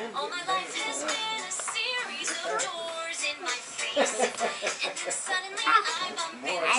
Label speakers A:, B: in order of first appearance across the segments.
A: All my life has been a series of doors in my face. And then suddenly I'm a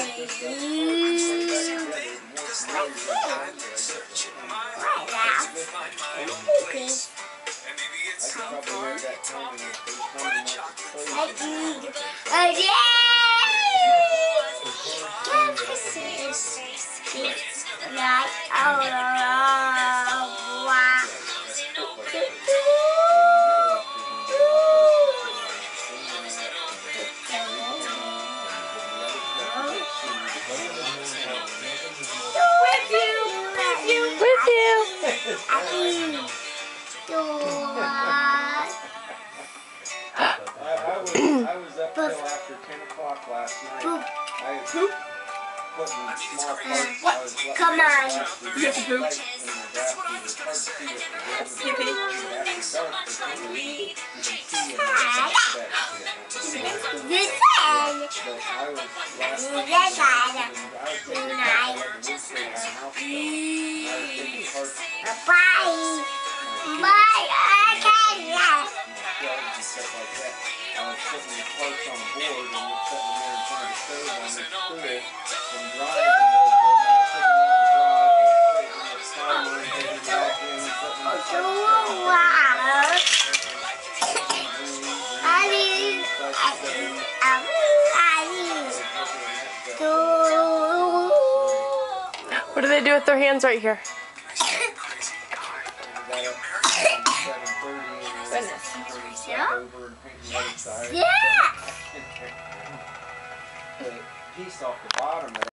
B: I was up till after 10 o'clock last night. I was putting small parts.
A: Come on.
B: You have to poop.
C: What do they do with their hands right here?
A: Goodness. Yeah?
B: Piece off the bottom.